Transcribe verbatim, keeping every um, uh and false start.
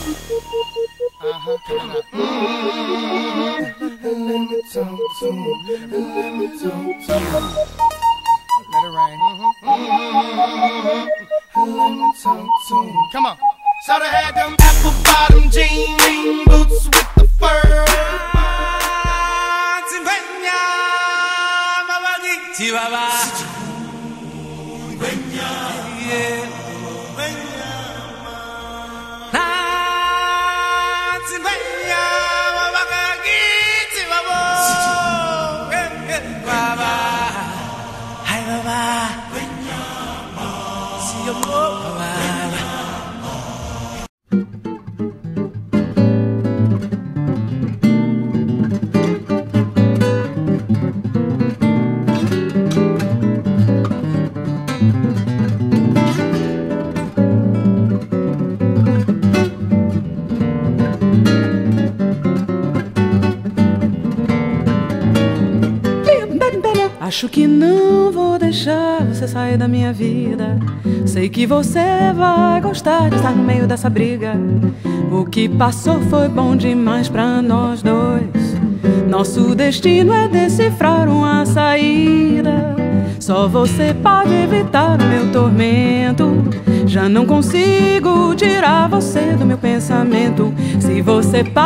Uh-huh. Let me talk to him. Let me talk to him. Let it rain. Let me talk to him. Come on. So they had them apple bottom jean boots with the fur. Chihuahua. Yeah. Acho que não vou deixar você sair da minha vida. Sei que você vai gostar de estar no meio dessa briga. O que passou foi bom demais pra nós dois. Nosso destino é decifrar uma saída. Só você pode evitar o meu tormento. Já não consigo tirar você do meu pensamento. Se você